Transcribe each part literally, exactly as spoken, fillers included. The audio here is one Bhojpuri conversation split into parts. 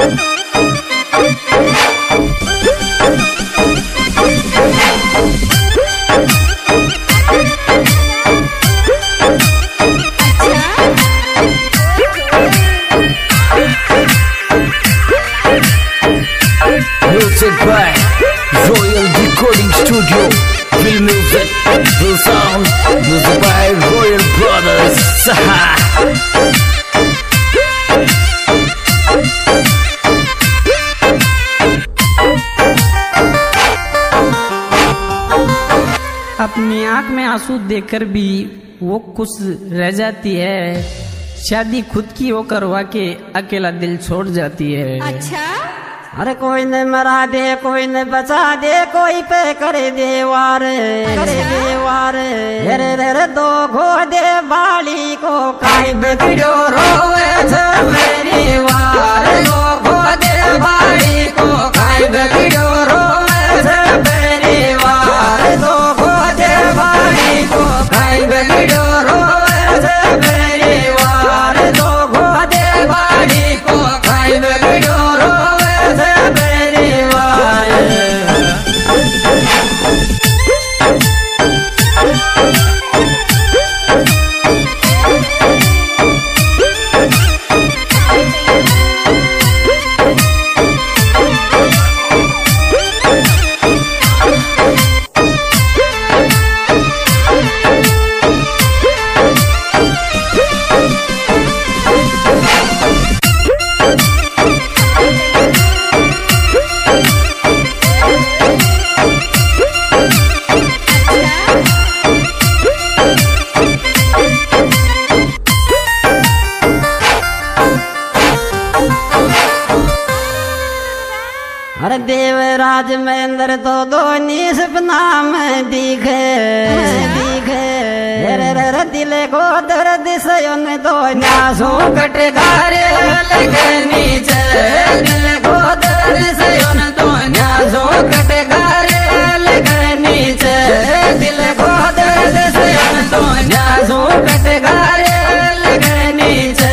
Music by Royal Recording Studio, Will Music, Will Sound, music by Royal Brothers. अपनी आंख में आंसू देखकर भी वो खुश रह जाती है। शादी खुद की वो करवा के अकेला दिल छोड़ जाती है। अच्छा, अरे कोई न मरा दे, कोई न बचा दे, कोई पे करे देवार, करे देवार। रे रे रे दो घो दे बाली को काई बिगड़ो रोवे मेरी वार। दो घो दे बाली को काई बिगड़ो रोवे मेरी वार। दो घो दे बाली को काई बिगड़ो रोवे मेरी वार। दो घो दे बाली को काई बिगड़ो अरे देवराज में अंदर तो दोनी सपना में दिखे दिखे। रे रे रे दिल को दर्द से उन दो न्यासो कट गारे लगे नीचे। दिल को दर्द से उन दो न्यासो कट गारे लगे नीचे। दिल को दर्द से उन दो न्यासो कट गारे लगे नीचे।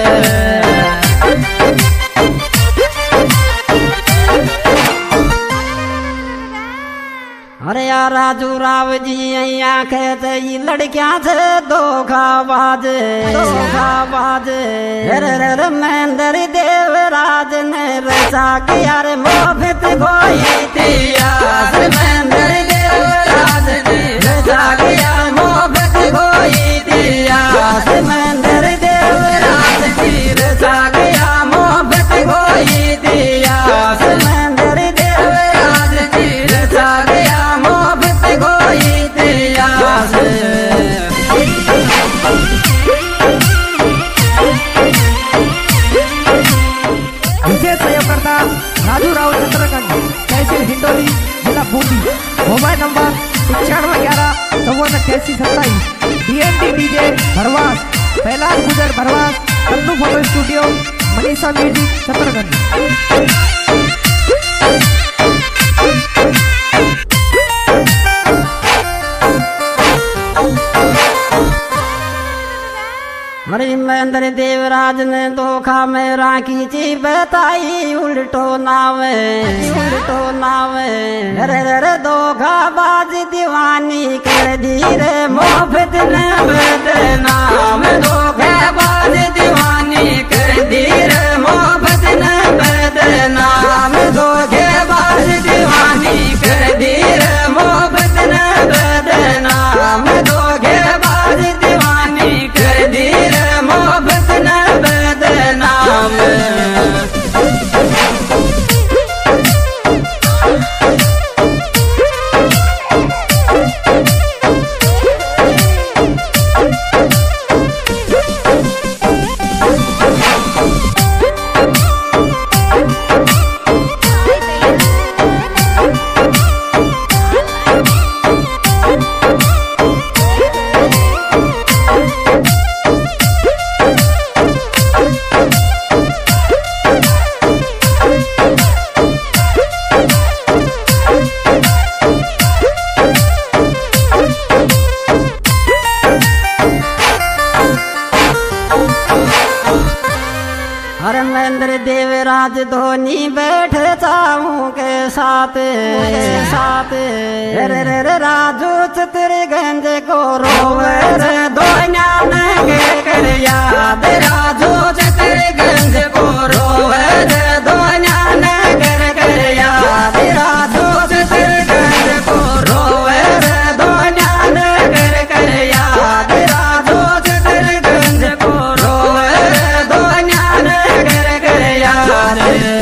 अरे यार राजू राव जी यहाँ कहते ये लड़कियां थे धोखाबाज, धोखाबाज। रे महेंद्र देवराज ने रचा कि यार मोहब्बत खोई थी यार। महेंद्र देवराज ने रचा कि यार मोहब्बत खोई थी यार। महेंद्र देवराज की रचा कि यार मोहब्बत खोई थी यार। महेंद्र देवराज की रचा कि विशेष सहयोगकर्ता राजू राव चित्रकंड, तहसील हिंडोली, जिला बूंदी। मोबाइल नंबर इक्यानवे ग्यारह चौवन अट्ठासी सत्ताईस। D N D DJ Bharwas, Kailash Gujar Bharwas, Annu photo studio, Manisha music Chitrakand. अरे महेंद्र देवराज ने धोखा में राखी ची बताई उल्टो नावे, उल्टो नावे। रे रे धोखा बाज दीवानी कर धीरे मोहब्बत ने बदनाम। धोखा बाज दीवानी कर धीरे मोहब्बत ने बदनाम। धोखे बाज दीवानी कर धीरे मोहब्बत ने बदनाम। धोखे बाज दीवानी कर धीरे मोहब्बत न बदनाम। देवराज धोनी बैठे चाहूं के साथ साथ रे रे रे राजू चित्रगंज को रोवे रे धोनिया ने कर याद राजू चित्रगंज को रोवे रे धोनिया ने कर कर याद राजू चित्रगंज को रोवे रे धोनिया ने कर कर याद राजू चित्रगंज को रोवे रे धोनिया ने कर कर याद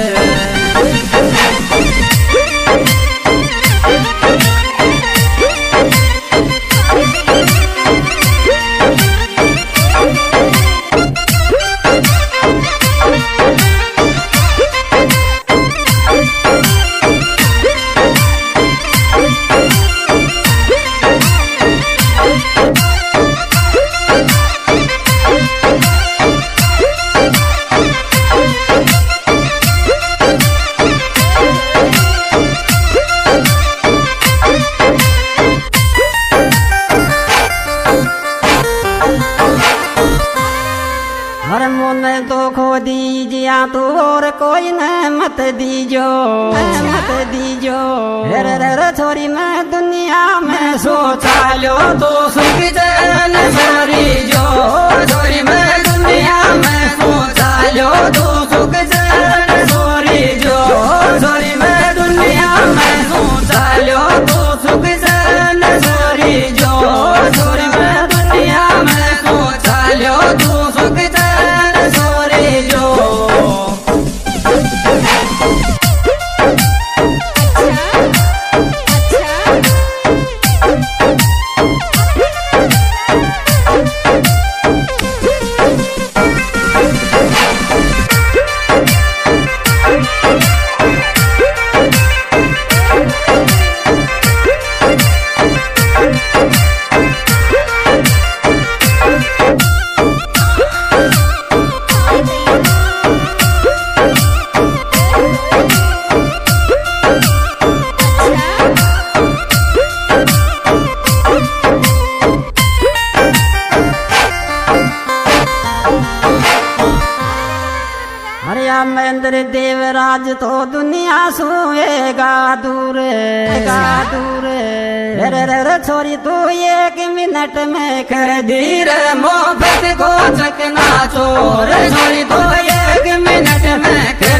हर मोने तो खो दीजिया तो और कोई न मत दीजो मत दीजो रे रे रे छोरी मैं दुनिया में सोचा लो तो सुख जन छोरी जो छोरी मैं दुनिया में सोचा लो तो सुख जन छोरी जो छोरी मैं दुनिया में सोचा लो तो सुख जन छोरी जो छोरी मैं दुनिया में सोचा लो तो सुख महेंद्र देवराज तो दुनिया सोएगा दूर दूर रे रे रे छोरी तू एक मिनट में कर धीर मोहब्बत को चकना चोर छोरी तू एक मिनट में